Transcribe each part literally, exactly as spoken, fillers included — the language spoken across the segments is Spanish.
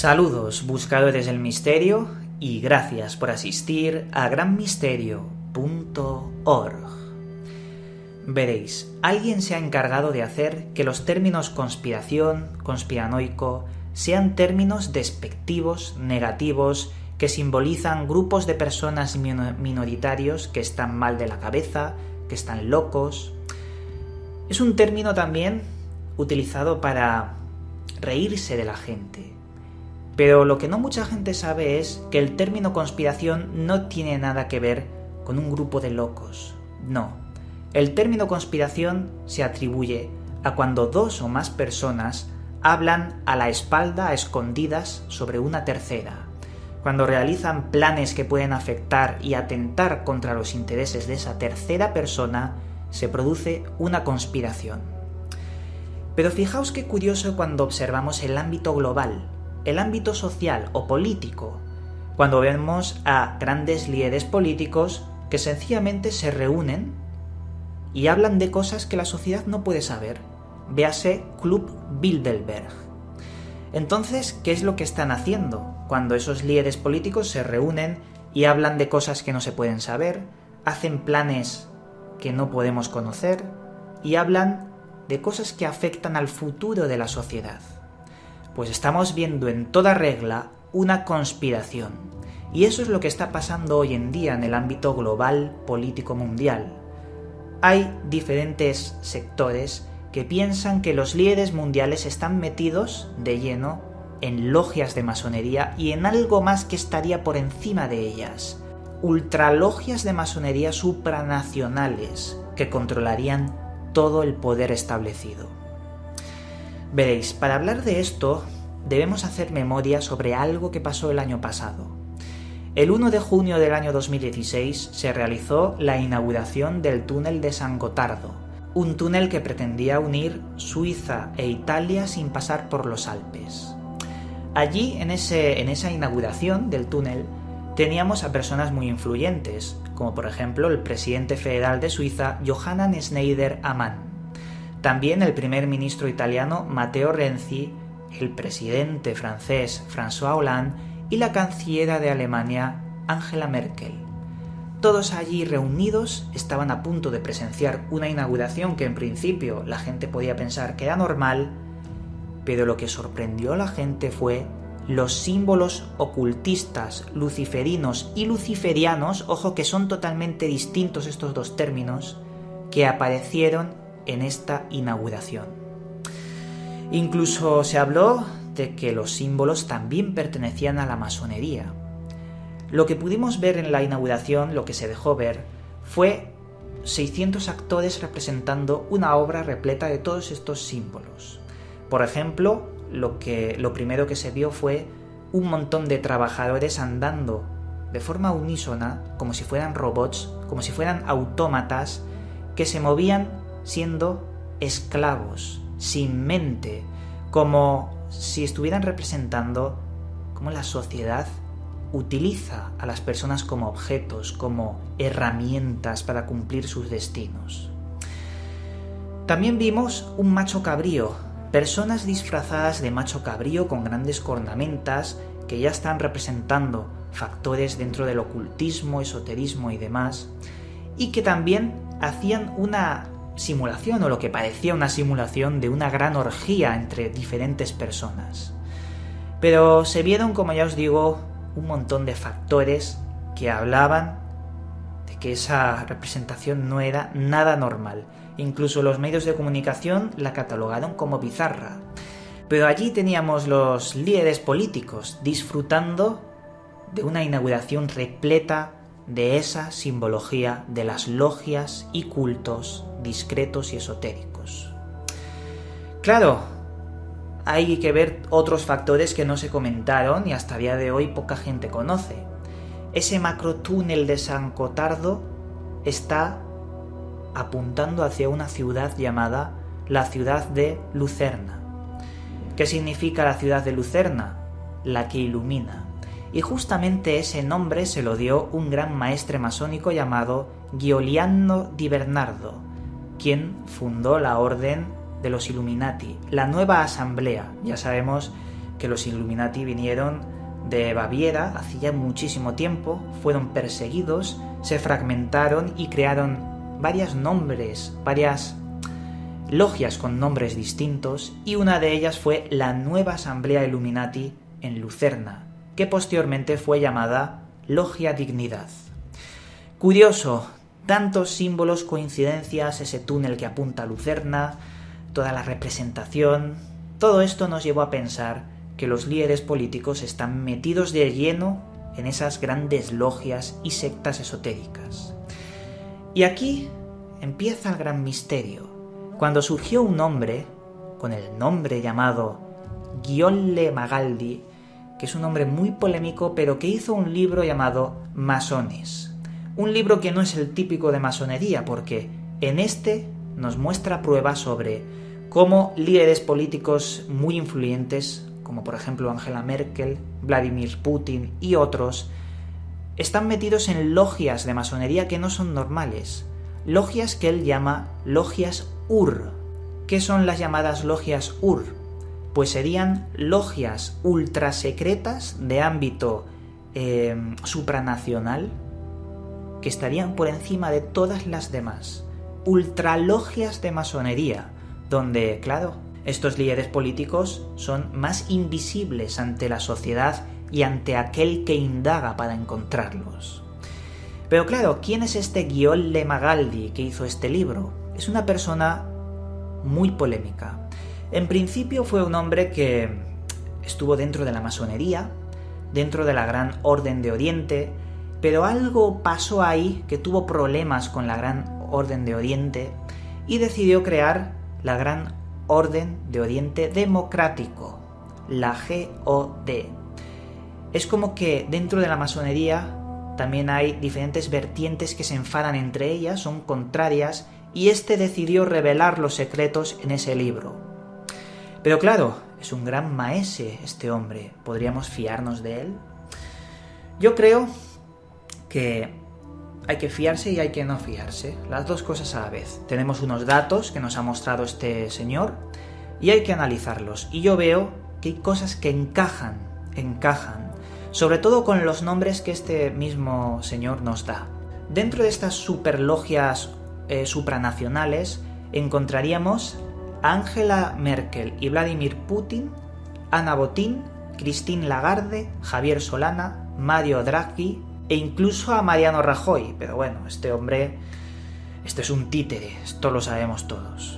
Saludos, buscadores del misterio, y gracias por asistir a gran misterio punto org. Veréis, alguien se ha encargado de hacer que los términos conspiración, conspiranoico, sean términos despectivos, negativos, que simbolizan grupos de personas minoritarios que están mal de la cabeza, que están locos. Es un término también utilizado para reírse de la gente. Pero lo que no mucha gente sabe es que el término conspiración no tiene nada que ver con un grupo de locos. No. El término conspiración se atribuye a cuando dos o más personas hablan a la espalda, a escondidas, sobre una tercera. Cuando realizan planes que pueden afectar y atentar contra los intereses de esa tercera persona, se produce una conspiración. Pero fijaos qué curioso cuando observamos el ámbito global, el ámbito social o político, cuando vemos a grandes líderes políticos que sencillamente se reúnen y hablan de cosas que la sociedad no puede saber. Véase Club Bilderberg. Entonces, ¿qué es lo que están haciendo cuando esos líderes políticos se reúnen y hablan de cosas que no se pueden saber, hacen planes que no podemos conocer y hablan de cosas que afectan al futuro de la sociedad? Pues estamos viendo en toda regla una conspiración. Y eso es lo que está pasando hoy en día en el ámbito global político mundial. Hay diferentes sectores que piensan que los líderes mundiales están metidos de lleno en logias de masonería y en algo más que estaría por encima de ellas. Ultralogias de masonería supranacionales que controlarían todo el poder establecido. Veréis, para hablar de esto debemos hacer memoria sobre algo que pasó el año pasado. El primero de junio del año dos mil dieciséis se realizó la inauguración del túnel de San Gotardo, un túnel que pretendía unir Suiza e Italia sin pasar por los Alpes. Allí, en, ese, en esa inauguración del túnel, teníamos a personas muy influyentes, como por ejemplo el presidente federal de Suiza, Johann Schneider-Ammann. También el primer ministro italiano Matteo Renzi, el presidente francés François Hollande y la canciller de Alemania Angela Merkel. Todos allí reunidos estaban a punto de presenciar una inauguración que en principio la gente podía pensar que era normal, pero lo que sorprendió a la gente fue los símbolos ocultistas, luciferinos y luciferianos, ojo que son totalmente distintos estos dos términos, que aparecieron en esta inauguración. Incluso se habló de que los símbolos también pertenecían a la masonería. Lo que pudimos ver en la inauguración, lo que se dejó ver, fue seiscientos actores representando una obra repleta de todos estos símbolos. Por ejemplo, lo, que, lo primero que se vio fue un montón de trabajadores andando de forma unísona, como si fueran robots, como si fueran autómatas, que se movían siendo esclavos, sin mente, como si estuvieran representando cómo la sociedad utiliza a las personas como objetos, como herramientas para cumplir sus destinos. También vimos un macho cabrío, personas disfrazadas de macho cabrío con grandes cornamentas que ya están representando factores dentro del ocultismo, esoterismo y demás, y que también hacían una simulación o lo que parecía una simulación de una gran orgía entre diferentes personas. Pero se vieron, como ya os digo, un montón de factores que hablaban de que esa representación no era nada normal. Incluso los medios de comunicación la catalogaron como bizarra. Pero allí teníamos los líderes políticos disfrutando de una inauguración repleta de esa simbología de las logias y cultos discretos y esotéricos. Claro, hay que ver otros factores que no se comentaron y hasta el día de hoy poca gente conoce. Ese macrotúnel de San Gotardo está apuntando hacia una ciudad llamada la ciudad de Lucerna. ¿Qué significa la ciudad de Lucerna? La que ilumina. Y justamente ese nombre se lo dio un gran maestre masónico llamado Giuliano di Bernardo, quien fundó la orden de los Illuminati, la nueva asamblea. Ya sabemos que los Illuminati vinieron de Baviera hacía muchísimo tiempo, fueron perseguidos, se fragmentaron y crearon varios nombres, varias logias con nombres distintos, y una de ellas fue la Nueva Asamblea Illuminati en Lucerna, que posteriormente fue llamada Logia Dignidad. Curioso, tantos símbolos, coincidencias, ese túnel que apunta a Lucerna, toda la representación, todo esto nos llevó a pensar que los líderes políticos están metidos de lleno en esas grandes logias y sectas esotéricas. Y aquí empieza el gran misterio. Cuando surgió un hombre, con el nombre llamado Guillaume Magaldi, que es un hombre muy polémico, pero que hizo un libro llamado Masones. Un libro que no es el típico de masonería, porque en este nos muestra pruebas sobre cómo líderes políticos muy influyentes, como por ejemplo Angela Merkel, Vladimir Putin y otros, están metidos en logias de masonería que no son normales. Logias que él llama logias U R. ¿Qué son las llamadas logias U R? Pues serían logias ultrasecretas de ámbito eh, supranacional que estarían por encima de todas las demás. Ultralogias de masonería, donde, claro, estos líderes políticos son más invisibles ante la sociedad y ante aquel que indaga para encontrarlos. Pero claro, ¿quién es este Guillaume Magaldi que hizo este libro? Es una persona muy polémica. En principio fue un hombre que estuvo dentro de la masonería, dentro de la Gran Orden de Oriente, pero algo pasó ahí que tuvo problemas con la Gran Orden de Oriente y decidió crear la Gran Orden de Oriente Democrático, la G O D. Es como que dentro de la masonería también hay diferentes vertientes que se enfadan entre ellas, son contrarias, y este decidió revelar los secretos en ese libro. Pero claro, es un gran maese este hombre, ¿podríamos fiarnos de él? Yo creo que hay que fiarse y hay que no fiarse, las dos cosas a la vez. Tenemos unos datos que nos ha mostrado este señor y hay que analizarlos. Y yo veo que hay cosas que encajan, encajan, sobre todo con los nombres que este mismo señor nos da. Dentro de estas superlogias eh, supranacionales encontraríamos a Angela Merkel y Vladimir Putin, Ana Botín, Christine Lagarde, Javier Solana, Mario Draghi e incluso a Mariano Rajoy. Pero bueno, este hombre, este es un títere, esto lo sabemos todos.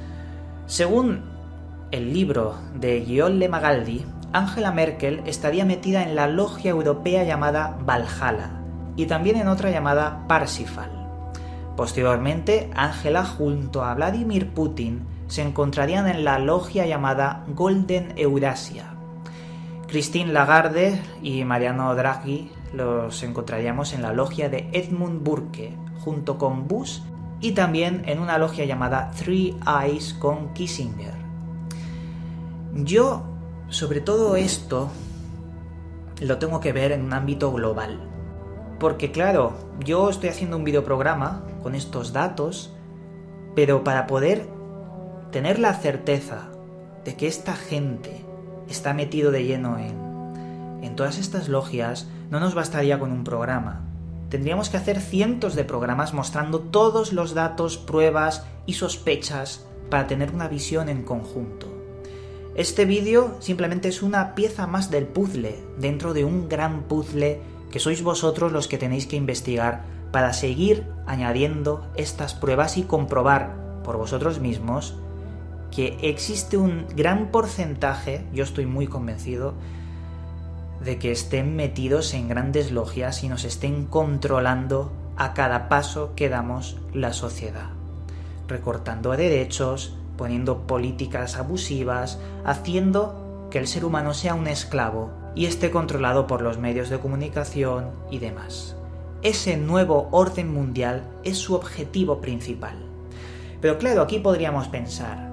Según el libro de Guillaume Magaldi, Angela Merkel estaría metida en la logia europea llamada Valhalla y también en otra llamada Parsifal. Posteriormente, Angela junto a Vladimir Putin se encontrarían en la logia llamada Golden Eurasia. Christine Lagarde y Mariano Draghi los encontraríamos en la logia de Edmund Burke junto con Bush y también en una logia llamada Three Eyes con Kissinger. Yo, sobre todo esto, lo tengo que ver en un ámbito global. Porque claro, yo estoy haciendo un videoprograma con estos datos, pero para poder tener la certeza de que esta gente está metido de lleno en, en todas estas logias, no nos bastaría con un programa. Tendríamos que hacer cientos de programas mostrando todos los datos, pruebas y sospechas para tener una visión en conjunto. Este vídeo simplemente es una pieza más del puzzle, dentro de un gran puzzle que sois vosotros los que tenéis que investigar para seguir añadiendo estas pruebas y comprobar por vosotros mismos que existe un gran porcentaje, yo estoy muy convencido, de que estén metidos en grandes logias y nos estén controlando a cada paso que damos la sociedad, recortando derechos, poniendo políticas abusivas, haciendo que el ser humano sea un esclavo y esté controlado por los medios de comunicación y demás. Ese nuevo orden mundial es su objetivo principal. Pero claro, aquí podríamos pensar,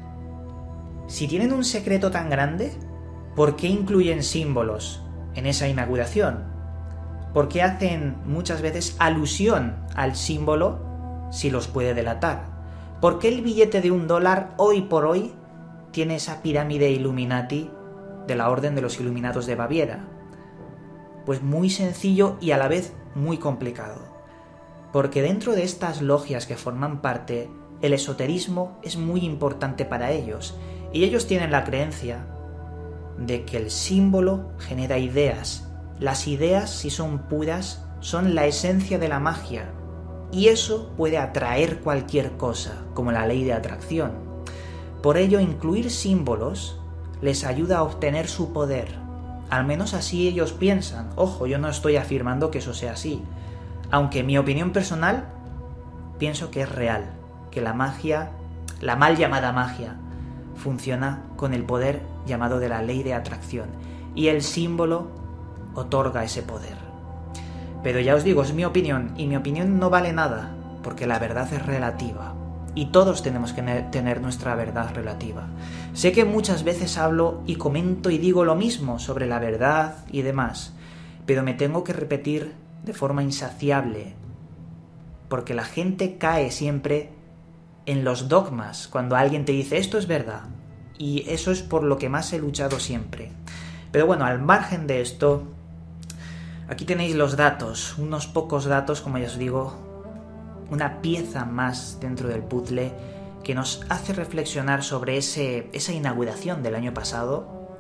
si tienen un secreto tan grande, ¿por qué incluyen símbolos en esa inauguración? ¿Por qué hacen muchas veces alusión al símbolo si los puede delatar? ¿Por qué el billete de un dólar hoy por hoy tiene esa pirámide Illuminati de la Orden de los Iluminados de Baviera? Pues muy sencillo y a la vez muy complicado. Porque dentro de estas logias que forman parte, el esoterismo es muy importante para ellos, y ellos tienen la creencia de que el símbolo genera ideas. Las ideas, si son puras, son la esencia de la magia, y eso puede atraer cualquier cosa, como la ley de atracción. Por ello, incluir símbolos les ayuda a obtener su poder. Al menos así ellos piensan. Ojo, yo no estoy afirmando que eso sea así. Aunque en mi opinión personal, pienso que es real, que la magia, la mal llamada magia, funciona con el poder llamado de la ley de atracción, y el símbolo otorga ese poder. Pero ya os digo, es mi opinión, y mi opinión no vale nada, porque la verdad es relativa, y todos tenemos que tener nuestra verdad relativa. Sé que muchas veces hablo y comento y digo lo mismo sobre la verdad y demás, pero me tengo que repetir de forma insaciable, porque la gente cae siempre en los dogmas cuando alguien te dice esto es verdad, y eso es por lo que más he luchado siempre. Pero bueno, al margen de esto, aquí tenéis los datos, unos pocos datos, como ya os digo, una pieza más dentro del puzzle que nos hace reflexionar sobre ese, esa inauguración del año pasado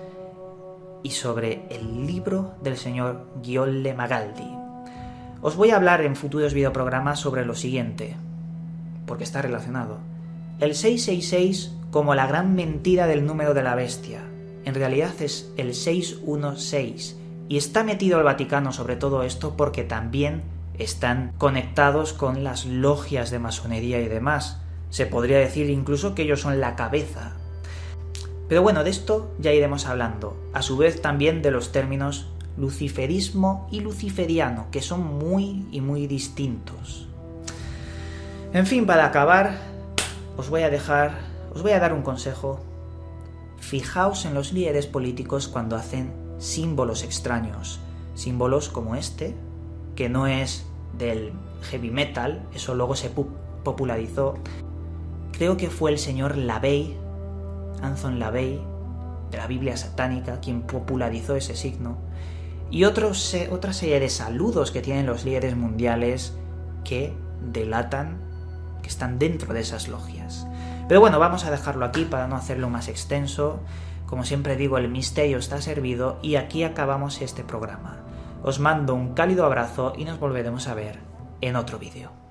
y sobre el libro del señor Guillaume Magaldi. Os voy a hablar en futuros videoprogramas sobre lo siguiente, porque está relacionado. El seiscientos sesenta y seis como la gran mentira del número de la bestia. En realidad es el seiscientos dieciséis, y está metido el Vaticano sobre todo esto porque también están conectados con las logias de masonería y demás. Se podría decir incluso que ellos son la cabeza. Pero bueno, de esto ya iremos hablando. A su vez también de los términos luciferismo y luciferiano, que son muy y muy distintos. En fin, para acabar, os voy a dejar, os voy a dar un consejo. Fijaos en los líderes políticos cuando hacen símbolos extraños. Símbolos como este, que no es del heavy metal, eso luego se popularizó. Creo que fue el señor LaVey, Anton LaVey, de la Biblia satánica, quien popularizó ese signo. Y otros, otra serie de saludos que tienen los líderes mundiales que delatan que están dentro de esas logias. Pero bueno, vamos a dejarlo aquí para no hacerlo más extenso. Como siempre digo, el misterio está servido y aquí acabamos este programa. Os mando un cálido abrazo y nos volveremos a ver en otro vídeo.